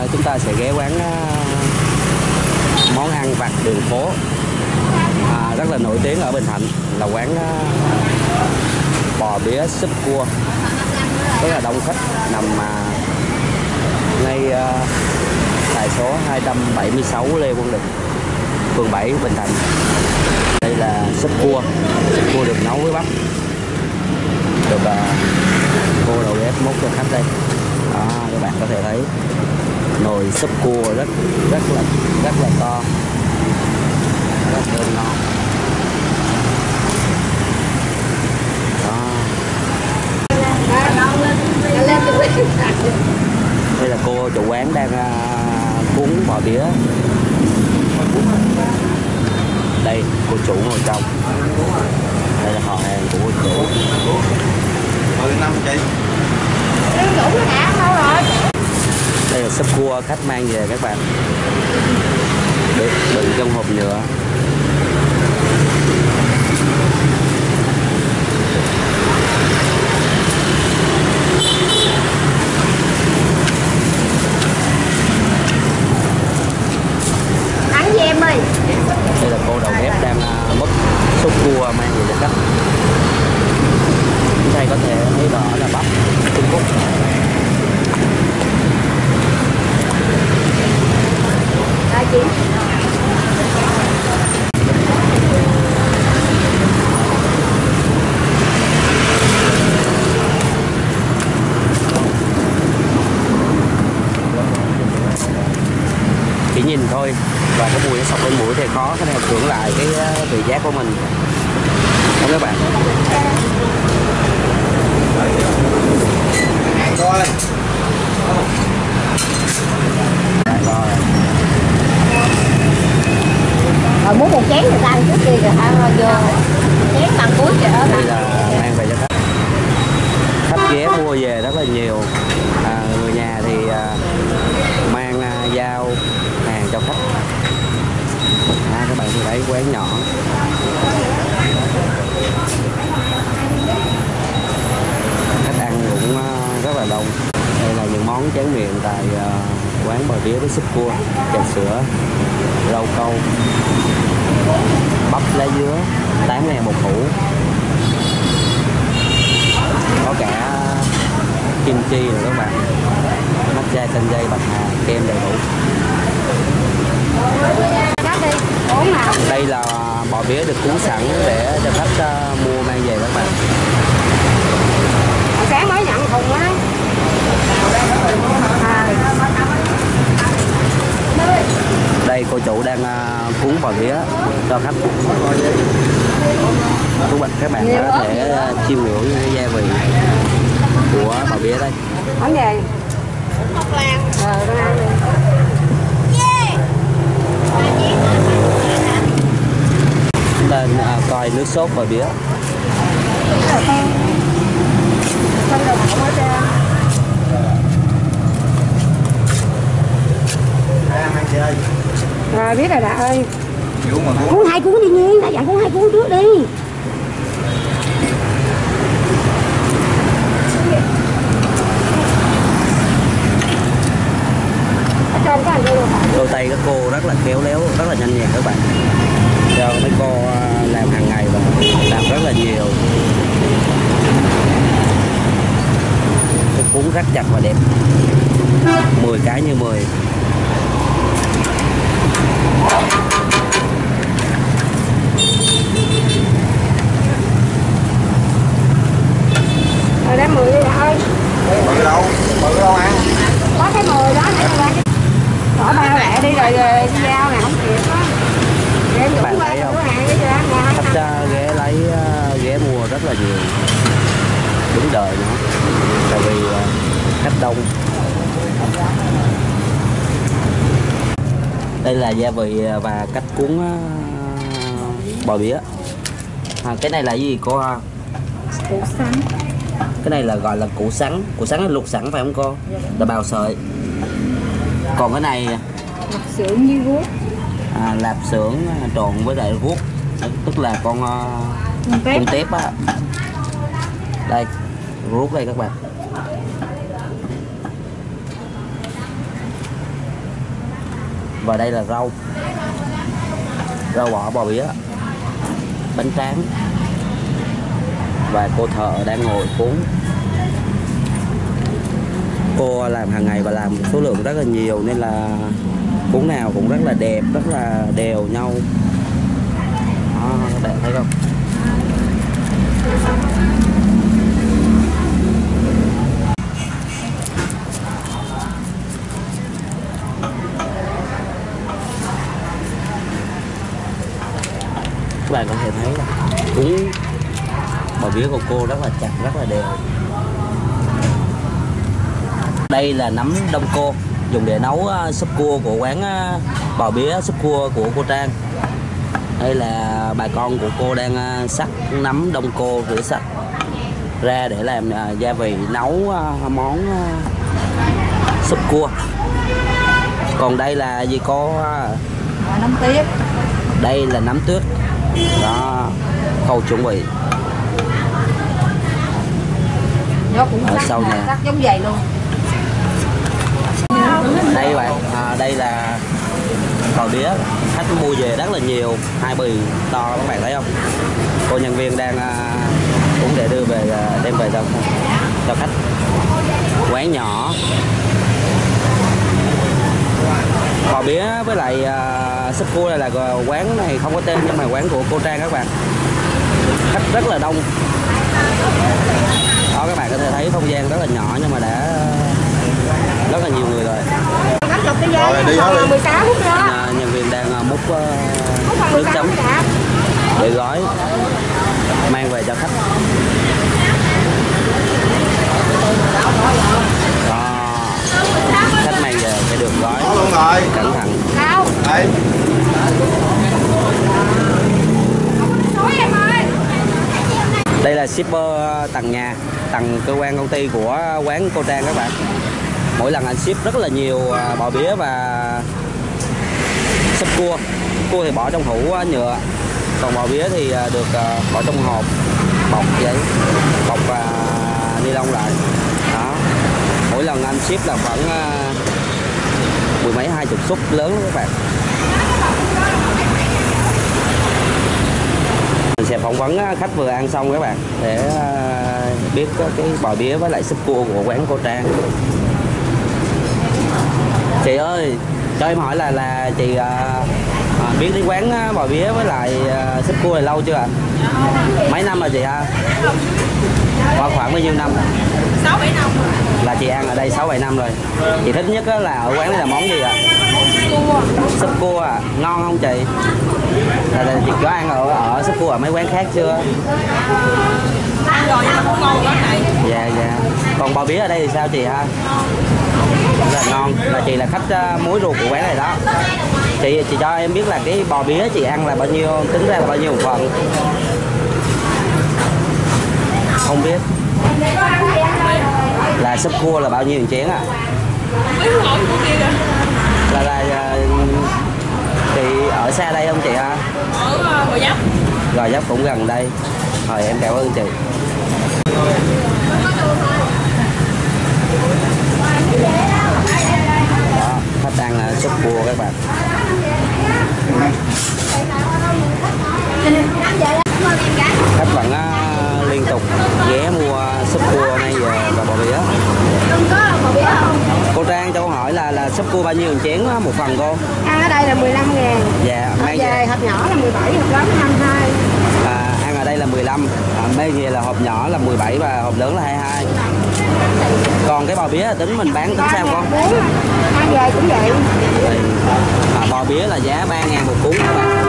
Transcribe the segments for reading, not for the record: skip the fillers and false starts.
Chúng ta sẽ ghé quán món ăn vặt đường phố rất là nổi tiếng ở Bình Thạnh, là quán bò bía súp cua, rất là đông khách, nằm ngay tại số 276 Lê Quang Định, phường 7 Bình Thạnh. Đây là súp cua được nấu với bắp, được cô đầu bếp múc cho khách đây. Đó, các bạn có thể thấy nồi súp cua rất là to, rất thơm ngon. Đây là cô chủ quán đang cuốn bò bía. Đây cô chủ ngồi trong. Đây là họ hàng của cô chủ. Đây là súp cua khách mang về các bạn, được đựng trong hộp nhựa. Ăn gì em ơi? Đây là cô đầu bếp đang múc súp cua mang về cho khách. Đây có thể thấy rõ là bắp Trung Quốc. Chị. Chỉ nhìn thôi và cái mùi nó sộc lên mũi thì khó có thể cưỡng lại cái vị giác của mình, không các bạn. Muốn một chén người ta ăn trước đi rồi ăn vô chén bằng cuối chợ. Đây là mang về cho khách. Khách ghé mua về rất là nhiều. Người nhà thì mang giao hàng cho khách. Các bạn thấy quán nhỏ. Khách ăn cũng rất là đông. Đây là những món tráng miệng tại quán bò bía với súp cua, trà sữa, rau câu, bắp lá dứa 8.000 một hũ, có cả kim chi rồi các bạn, matcha, chanh dây, bạch hà, kem đầy đủ. Đây là bò bía được cuốn sẵn để cho khách mua mang về các bạn. Sáng mới nhận thùng á. Đây cô chủ đang cuốn bò bía cho khách. Các bạn có thể chiêm ngưỡng những cái gia vị của bò bía đây. Món gì? Ngọc Lan. Con ăn đi. Chúng ta coi nước sốt bò bía. Rồi biết rồi Đạt ơi. Cuốn 2 cuốn đi Nhiên, đã dặn cuốn 2 cuốn trước đi. Đôi tay các cô rất là khéo léo, rất là nhanh nhẹn các bạn. Do mấy cô làm hàng ngày và làm rất là nhiều. Cái cuốn rất chặt và đẹp. 10 cái như 10. Rồi đem 10 đi ơi. 10 đâu? 10 đâu ăn? Có cái 10 đó nãy ra cái. Bỏ bao lẹ đi rồi đi giao nè, không kịp á. Các bạn thấy không? Khách ghé mua rất là nhiều. Đứng đợi nữa. Tại vì khách đông. Đây là gia vị và cách cuốn bò bía. Cái này là gì cô? Củ sắn. Cái này là gọi là củ sắn. Củ sắn là luộc sẵn phải không cô? Là bào sợi. Còn cái này lạp xưởng như guốc. Lạp xưởng trộn với lại guốc, tức là con tép á. Đây, guốc đây các bạn. Và đây là rau bỏ bò bía, bánh tráng, và cô thợ đang ngồi cuốn. Cô làm hàng ngày và làm số lượng rất là nhiều nên là cuốn nào cũng rất là đẹp, rất là đều nhau. Đó, các bạn thấy không? Các bạn có thể thấy là cuốn bò bía của cô rất là chặt, rất là đều. Đây là nấm đông cô dùng để nấu súp cua của quán bò bía súp cua của cô Trang. Đây là bà con của cô đang sắc nấm đông cô rửa sạch ra để làm gia vị nấu món súp cua. Còn đây là gì cô? Nấm tuyết. Đây là nấm tuyết. Đó, khâu chuẩn bị. Nó cũng ở sau nhà sắc giống vậy luôn. Đây bạn, đây là bò bía khách mua về rất là nhiều, 2 bì to các bạn thấy không? Cô nhân viên đang cũng để đưa về, đem về cho khách. Quán nhỏ, bò bía với lại súp cua này là quán này không có tên nhưng mà quán của cô Trang các bạn. Khách rất là đông. Đó, các bạn có thể thấy không gian rất là nhỏ nhưng mà đã rất là nhiều người rồi. Rồi đi hết đi. Nhân viên đang múc nước chấm để gói mang về cho khách. Đó, khách mang về sẽ được gói cẩn thận. Đây. Đây là shipper tầng nhà, tầng cơ quan công ty của quán cô Trang các bạn. Mỗi lần anh ship rất là nhiều bò bía và súp cua. Cua thì bỏ trong hũ nhựa, còn bò bía thì được bỏ trong hộp bọc giấy, bọc ni lông lại. Đó, mỗi lần anh ship là khoảng mười mấy 20 suất lớn đó các bạn. Mình sẽ phỏng vấn khách vừa ăn xong các bạn để biết cái bò bía với lại súp cua của quán cô Trang. Chị ơi, cho em hỏi là chị biết đến quán bò bía với lại súp cua này lâu chưa ạ? Mấy năm rồi chị ha? Khoảng bao nhiêu năm? 6-7 năm. Là chị ăn ở đây 6-7 năm rồi. Chị thích nhất là ở quán này là món gì ạ? Súp cua à? Ngon không chị? Là chị có ăn ở súp cua ở mấy quán khác chưa? Ăn rồi nhưng mà không ngon quá này. Dạ. Còn bò bía ở đây thì sao chị ha? Rất là ngon. Là chị là khách muối ruột của quán này đó. Chị cho em biết là cái bò bía chị ăn là bao nhiêu, tính ra là bao nhiêu một phần? Không biết. Là súp cua là bao nhiêu một chén ạ? Là chị ở xa đây không chị ha? Ở Gò Vấp. Gò Vấp cũng gần đây. Rồi em cảm ơn chị. Đó, khách ăn súp cua các bạn. Khách vẫn liên tục ghé mua súp cua nay về và bò bía. Cô Trang cho câu hỏi là súp cua bao nhiêu một chén một phần cô? Ăn ở đây là 15.000. Dạ, mang về hộp nhỏ là 17, hộp lớn là 22. Ăn ở đây là 15, bên về là hộp nhỏ là 17 và hộp lớn là 22. Còn cái bò bía là tính mình bán tính sao con? Ăn về cũng vậy. Bò bía là giá 3.000 một cuốn các bạn.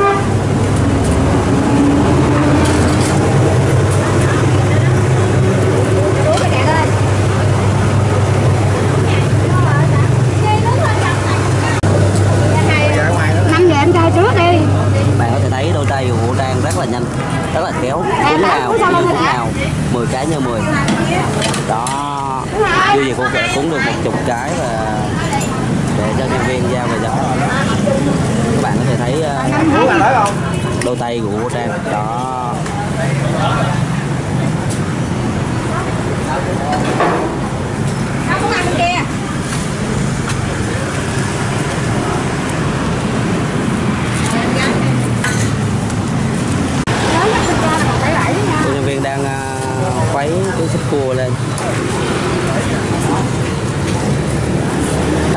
Bạn có thể thấy đôi tay của cô Trang rất là nhanh, rất là khéo, cuốn nào 10 cái như 10. Đó, chưa gì cô sẽ cuốn được 10 cái và để cho nhân viên giao về cho. Các bạn có thể thấy đôi tay của cô Trang. Đó.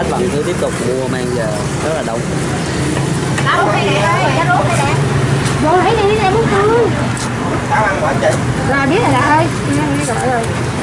vẫn cứ tiếp tục mua mang về rất là đông. Vô lấy đi em muốn thương. Táo ăn quả chị. Rồi biết rồi ơi. Rồi.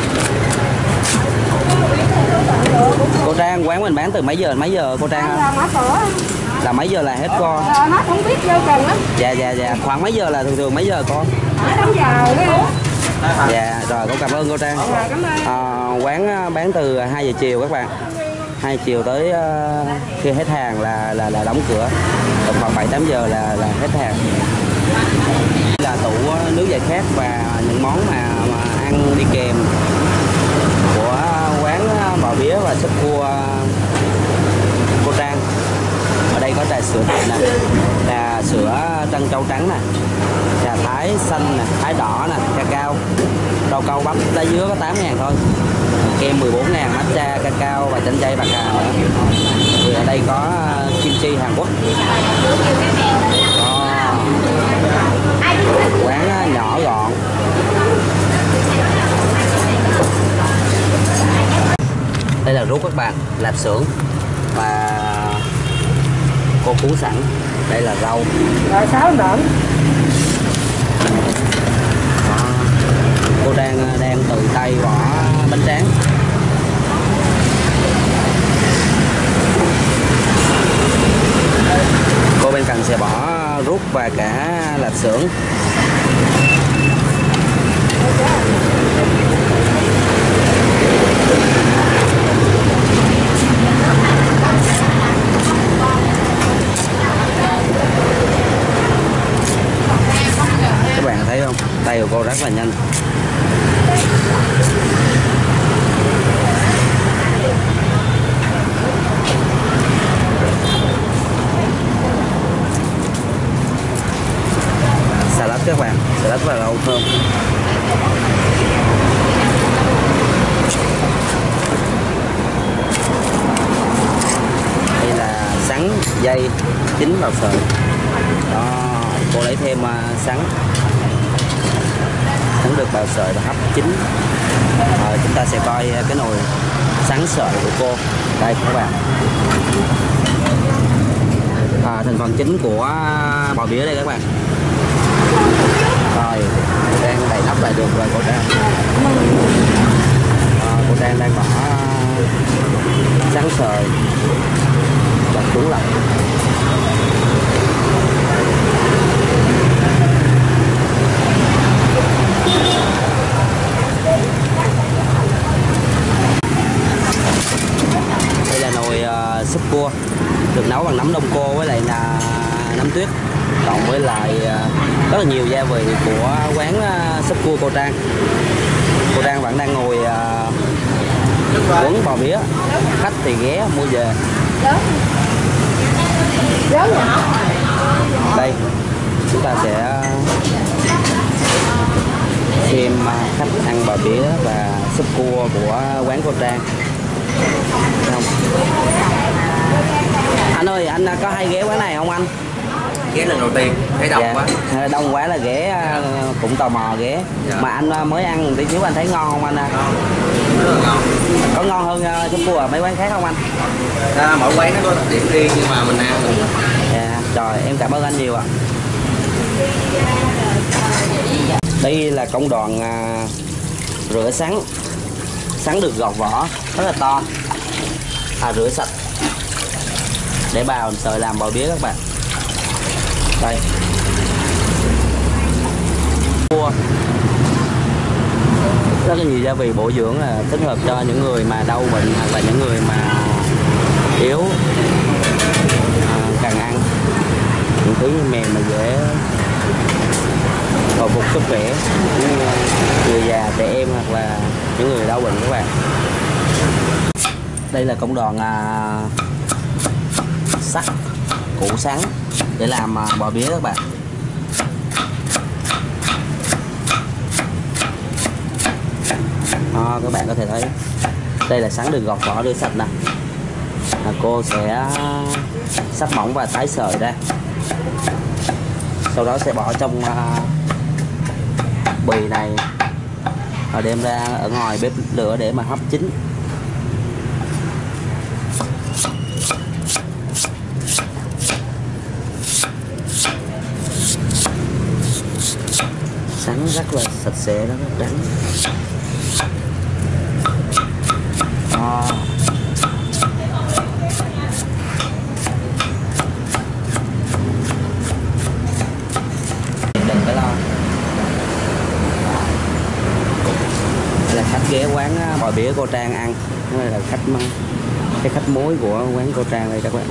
Cô Trang, quán mình bán từ mấy giờ cô Trang? Mở cửa. Là mấy giờ là hết con? Nó không biết vô chừng lắm. Dạ. Khoảng mấy giờ là thường mấy giờ con? Ở đóng giờ đó. Dạ, rồi con cảm ơn cô Trang. Rồi, cảm ơn. Quán bán từ 2 giờ chiều các bạn. 2 chiều tới khi hết hàng là đóng cửa. Còn khoảng 7-8 giờ là hết hàng. Là tủ nước giải khát và những món mà ăn đi kèm của quán bò bía và súp cua cô Trang. Ở đây có trà sữa nè, trà sữa trân châu trắng nè, trà thái xanh nè, thái đỏ nè, cacao, rau câu bắp lá dứa có 8.000 thôi, kem 14.000, matcha, cacao và chanh dây bạc hà nữa. Thì ở đây có kim chi Hàn Quốc. Quán nhỏ gọn. Đây là rút các bạn, lạp xưởng và cô cuốn sẵn. Đây là rau. Rồi 6 đợn. Cô đang tự tay bỏ bánh tráng. Cô bên cạnh sẽ bỏ rút và cả lạp xưởng. Các bạn thấy không? Tay của cô rất là nhanh. Salad các bạn, salad và rau thơm. Đây là sắn dây chín vào sợi. Đó, cô lấy thêm sắn được vào sợi và hấp chín. Chúng ta sẽ coi cái nồi sắn sợi của cô. Đây các bạn. Thành phần chính của bò bía đây các bạn. Rồi, cô Trang đậy nắp lại được rồi cô Trang. Cô Trang đang bỏ sắn sợi và cuốn lại. Đây là nồi súp cua được nấu bằng nấm đông cô với lại là nấm tuyết, cộng với lại rất là nhiều gia vị của quán súp cua cô Trang. Cô Trang vẫn đang ngồi quấn bò bía, khách thì ghé mua về. Đây chúng ta sẽ xem khách ăn bò bía và súp cua của quán cô Trang. Không. Anh ơi, anh có hay ghé quán này không anh? Ghé lần đầu tiên, thấy đông quá. Đông quá là ghé cũng tò mò ghé. Dạ. Mà anh mới ăn tí xíu anh thấy ngon không anh? Rất là ngon. Có ngon hơn súp cua ở mấy quán khác không anh? Mỗi quán nó có đặc điểm riêng nhưng mà mình ăn mình... Rồi em cảm ơn anh nhiều ạ. Đây là công đoạn rửa sắn. Sắn được gọt vỏ rất là to. Rửa sạch để bào sợi làm bò bía các bạn. Đây. Cua rất là nhiều gia vị bổ dưỡng, là thích hợp cho những người mà đau bệnh hoặc là những người mà yếu, cần ăn những thứ mềm mà dễ hồi phục sức khỏe, người già, trẻ em hoặc là những người đau bệnh các bạn. Đây là công đoạn sắc củ sắn để làm bò bía các bạn. Các bạn có thể thấy đây là sắn được gọt vỏ đưa sạch nè. Cô sẽ sắp mỏng và tái sợi ra, sau đó sẽ bỏ trong bì này và đem ra ở ngoài bếp lửa để mà hấp chín. rất là sạch sẽ, rất là trắng. Đừng phải lo. Đây là khách ghé quán bò bía Cô Trang ăn. Đây là cái khách muối của quán Cô Trang đây các bạn.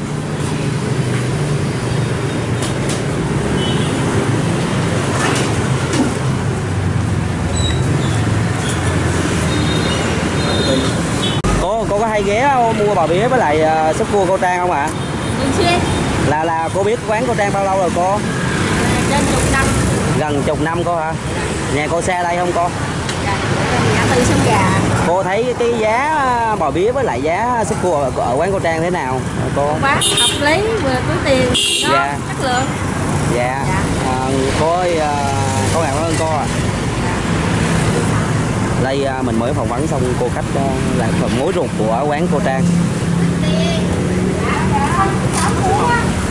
Cô có hay ghé mua bò bía với lại súp cua Cô Trang không ạ? Thường xuyên. Là cô biết quán Cô Trang bao lâu rồi cô? Trên chục năm. Gần chục năm cô hả? Nhà cô xa đây không cô? Ngã tư Sông Gà. Cô thấy cái giá bò bía với lại giá súp cua ở quán Cô Trang thế nào cô? Quá hợp lý, vừa túi tiền, ngon, Dạ. chất lượng. Dạ. Cô ơi, cô cảm ơn cô ạ. Đây mình mới phỏng vấn xong cô khách là phần muối ruột của quán Cô Trang.